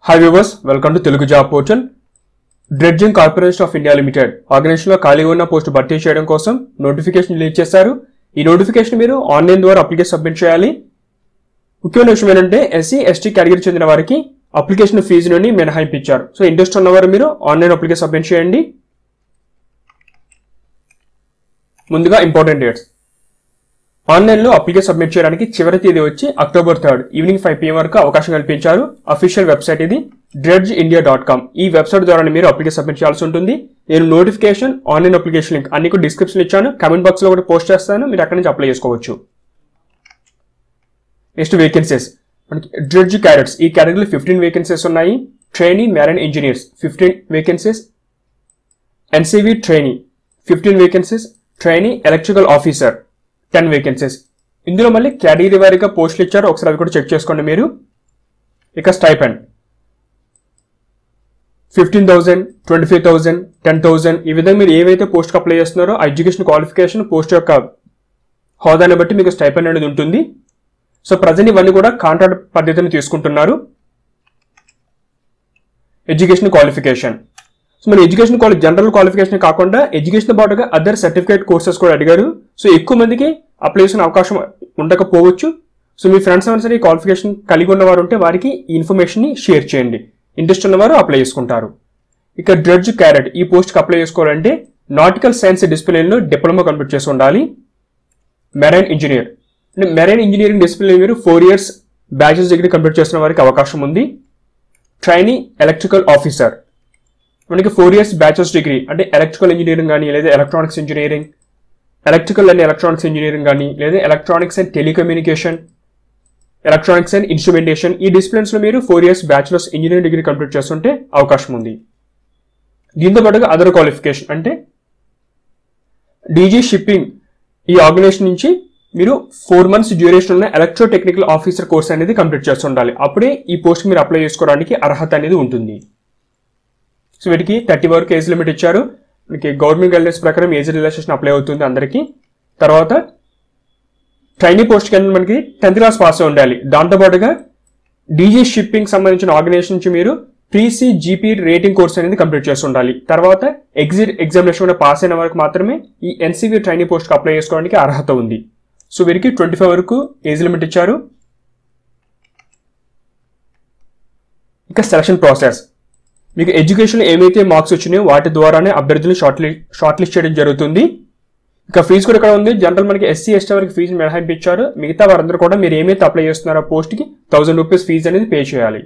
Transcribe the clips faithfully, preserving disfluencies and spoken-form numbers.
Hi viewers, welcome to Telugu job portal. Dredging corporation of India limited organization లో ఖాళీగా ఉన్న post భర్తీ చేయడం కోసం నోటిఫికేషన్ రిలీజ్ చేశారు. ఈ నోటిఫికేషన్ మీరు ఆన్లైన్ ద్వారా అప్లికేషన్ సబ్మిట్ చేయాలి. ముఖ్యమైన విషయం ఏంటంటే ఎస్సీ ఎస్టీ కేటగిరీ చెందిన వారికి అప్లికేషన్ ఫీజు నుండి మినహాయింపు ఇచ్చారు. సో ఇంట్రెస్ట్ ఉన్నవారు మీరు ఆన్లైన్ అప్లికేషన్ సబ్మిట్ చేయండి. ముందుగా ఇంపార్టెంట్ డేట్స్. ఆన్లైన్ లో అప్లికేషన్ సబ్మిట్ చేయడానికి చివరి తేదీ వచ్చి October third evening five PM వరకు అవకాశం కల్పించారు. అఫీషియల్ వెబ్సైట్ ఇది డ్రెడ్జ్ ఇండియా డాట్ కామ్. ఈ వెబ్సైట్ ద్వారా మీరు అప్లికేషన్ సబ్మిట్ చేయాల్సి ఉంటుంది. నేను నోటిఫికేషన్ ఆన్లైన్ అప్లికేషన్ లింక్ అన్ని కూడా డిస్క్రిప్షన్ ఇచ్చాను, కామెంట్ బాక్స్ లో కూడా పోస్ట్ చేస్తాను, మీరు అక్కడి నుంచి అప్లై చేసుకోవచ్చు. Next vacancies. మనకి డ్రెడ్జ్ క్యాడెట్స్ ఈ కేటగిరీలో ఫిఫ్టీన్ వేకెన్సీస్ ఉన్నాయి. Trainee marine engineers fifteen vacancies. NCV trainee fifteen vacancies. Trainee electrical officer ten vacancies. ఇందులో మళ్ళీ కేటగిరీ వారీగా పోస్టులు ఇచ్చారు, ఒకసారి అవి కూడా చెక్ చేసుకోండి మీరు. ఇక stipend fifteen thousand twenty five thousand ten thousand ఈ విధంగా మీరు ఏవైతే పోస్ట్కి అప్లై చేస్తున్నారో ఆ ఎడ్యుకేషన్ క్వాలిఫికేషన్ పోస్ట్ యొక్క హోదాని బట్టి మీకు స్టైపెండ్ అనేది ఉంటుంది. సో ప్రజెంట్ ఇవన్నీ కూడా కాంట్రాక్ట్ పద్ధతిని తీసుకుంటున్నారు. Education qualification. సో మన ఎడ్యుకేషన్ క్వాలి జనరల్ క్వాలిఫికేషన్ కాకుండా ఎడ్యుకేషన్ పాటుగా అదర్ సర్టిఫికేట్ కోర్సెస్ కూడా అడిగారు. సో ఎక్కువ మందికి అప్లై చేసిన అవకాశం ఉండకపోవచ్చు. సో మీ ఫ్రెండ్స్ ఎవరైనా సరే ఈ క్వాలిఫికేషన్ కలిగి ఉన్నవారు ఉంటే వారికి ఈ ఇన్ఫర్మేషన్ ని షేర్ చేయండి. ఇంట్రెస్ట్ ఉన్నవారు అప్లై చేసుకుంటారు. ఇక డ్రెడ్జ్ క్యాడెట్ ఈ పోస్ట్కి అప్లై చేసుకోవాలంటే నాటికల్ సైన్స్ డిసిప్లిన్లో డిప్లొమా కంప్లీట్ చేసి ఉండాలి. మెరైన్ ఇంజనీర్ అంటే మెరైన్ ఇంజనీరింగ్ డిసిప్లిన్ మీరు four years bachelors degree complete చేసిన వారికి అవకాశం ఉంది. ట్రైనీ ఎలక్ట్రికల్ ఆఫీసర్ మనకి ఫోర్ ఇయర్స్ బ్యాచిలర్స్ డిగ్రీ అంటే ఎలక్ట్రికల్ ఇంజనీరింగ్ కానీ లేదా electronics engineering, electrical and electronics engineering కానీ లేదా electronics and telecommunication, electronics and instrumentation ఈ డిసిప్లిన్స్ లో మీరు four years bachelors engineering degree complete చేస్తుంటే అవకాశం ఉంది. దీంతో పాటుగా అదర్ క్వాలిఫికేషన్ అంటే డీజీ షిప్పింగ్ ఈ ఆర్గనైజేషన్ నుంచి మీరు ఫోర్ మంత్స్ డ్యూరేషన్ ఉన్న ఎలక్ట్రో టెక్నికల్ ఆఫీసర్ కోర్స్ అనేది కంప్లీట్ చేస్తుండాలి. అప్పుడే ఈ పోస్ట్ మీరు అప్లై చేసుకోవడానికి అర్హత అనేది ఉంటుంది. సో వీటికి థర్టీ వరకు ఏజ్ లిమిట్ ఇచ్చారు. మనకి గవర్నమెంట్ గైడ్లైన్స్ ప్రకారం ఏజ్ రిలాక్సేషన్ అప్లై అవుతుంది అందరికీ. తర్వాత ట్రైనీ పోస్ట్ కింద మనకి టెన్త్ క్లాస్ పాస్ ఉండాలి. దాంతోపాటుగా డీజీ షిప్పింగ్ సంబంధించిన ఆర్గనైజేషన్ నుంచి మీరు ప్రీసీ జీపీ రేటింగ్ కోర్స్ అనేది కంప్లీట్ చేసి ఉండాలి. తర్వాత ఎగ్జిట్ ఎగ్జామినేషన్ పాస్ అయిన వరకు మాత్రమే ఈ ఎన్సీవీ ట్రైనీ పోస్ట్కి అప్లై చేసుకోవడానికి అర్హత ఉంది. సో వీరికి ట్వంటీ ఫైవ్ వరకు ఏజ్ లిమిట్ ఇచ్చారు. ఇక సెలక్షన్ ప్రాసెస్. మీకు ఎడ్యుకేషన్ ఏమైతే మార్క్స్ వచ్చినాయో వాటి ద్వారానే అభ్యర్థులు షార్ట్ లిస్ట్ షార్ట్ లిస్ట్ చేయడం జరుగుతుంది. ఇక ఫీజు కూడా ఇక్కడ ఉంది. జనరల్ మనకి ఎస్సీ ఎస్టీ వరకు ఫీజు మినహాయింపు ఇచ్చారు. మిగతా వారందరూ కూడా మీరు ఏమైతే అప్లై చేస్తున్నారో పోస్ట్కి థౌసండ్ రూపీస్ ఫీజు అనేది పే చేయాలి.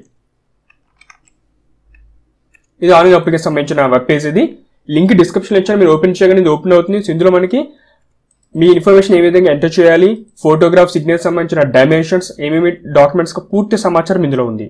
ఇది ఆన్లైన్ అప్లికేషన్ సంబంధించిన వెబ్ పేజ్. ఇది లింక్ డిస్క్రిప్షన్ ఇచ్చాను, మీరు ఓపెన్ చేయగానే ఇది ఓపెన్ అవుతుంది. సో ఇందులో మనకి మీ ఇన్ఫర్మేషన్ ఏ విధంగా ఎంటర్ చేయాలి, ఫోటోగ్రాఫ్, సిగ్నేచర్ సంబంధించిన డైమెన్షన్స్, ఏమేమి డాక్యుమెంట్స్ పూర్తి సమాచారం ఇందులో ఉంది.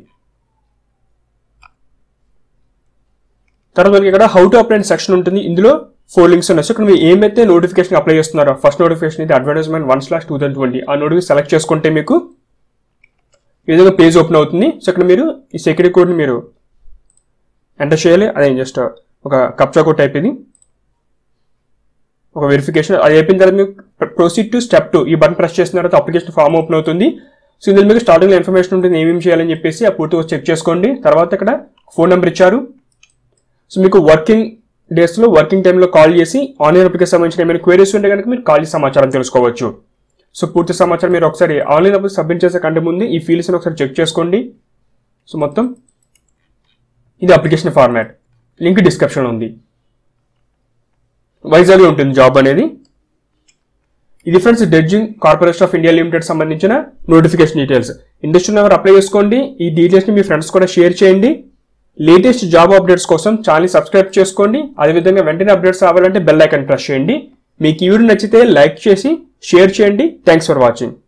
తర్వాత మనకి ఇక్కడ హౌ టు అప్లై సెక్షన్ ఉంటుంది. ఇందులో ఫోర్ లింక్స్ ఉన్నాయి. సో ఇక్కడ మీరు ఏమైతే నోటిఫికేషన్ అప్లై చేస్తున్నారో ఫస్ట్ నోటిఫికేషన్ అయితే advertisement one slash two thousand twenty ఆ నోటిఫికేషన్ సెలెక్ట్ చేసుకుంటే మీకు ఈ విధంగా పేజ్ ఓపెన్ అవుతుంది. సో ఇక్కడ మీరు ఈ సెక్యూరిటీ కోడ్ని మీరు ఎంటర్ చేయాలి. అదే జస్ట్ ఒక కప్చా కోడ్ టైప్, ఇది ఒక వెరిఫికేషన్. అది అయిపోయిన తర్వాత మీకు ప్రొసీడ్ టు స్టెప్ టూ ఈ బటన్ ప్రెస్ చేసిన తర్వాత అప్లికేషన్ ఫామ్ ఓపెన్ అవుతుంది. సో ఇందులో మీకు స్టార్టింగ్లో ఇన్ఫర్మేషన్ ఉంటుంది ఏమేమి చేయాలని చెప్పేసి ఆ పూర్తిగా చెక్ చేసుకోండి. తర్వాత ఇక్కడ ఫోన్ నెంబర్ ఇచ్చారు. సో మీకు వర్కింగ్ డేస్లో వర్కింగ్ టైంలో కాల్ చేసి ఆన్లైన్ అప్లికేషన్ సంబంధించిన ఏమైనా క్వైరీస్ ఉంటే కనుక మీరు కాల్ చేసి సమాచారం తెలుసుకోవచ్చు. సో పూర్తి సమాచారం మీరు ఒకసారి ఆన్లైన్ అప్లికేషన్ సబ్మిట్ చేసే కంటే ముందు ఈ ఫీల్డ్స్ని ఒకసారి చెక్ చేసుకోండి. సో మొత్తం ఇది అప్లికేషన్ ఫార్మాట్, లింక్ డిస్క్రిప్షన్ ఉంది. వైజాగ్లో ఉంటుంది జాబ్ అనేది. ఇది friends dredging corporation of India limited సంబంధించిన నోటిఫికేషన్ డీటెయిల్స్. ఇంట్రెస్ట్ ఉన్నవారు అప్లై చేసుకోండి. ఈ డీటెయిల్స్ని మీ ఫ్రెండ్స్ కూడా షేర్ చేయండి. లేటెస్ట్ జాబ్ అప్డేట్స్ కోసం ఛానల్ సబ్స్క్రైబ్ చేసుకోండి. అదేవిధంగా వెంటనే అప్డేట్స్ రావాలంటే బెల్ ఐకాన్ ప్రెస్ చేయండి. మీకు ఈ వీడియో నచ్చితే లైక్ చేసి షేర్ చేయండి. Thanks for watching.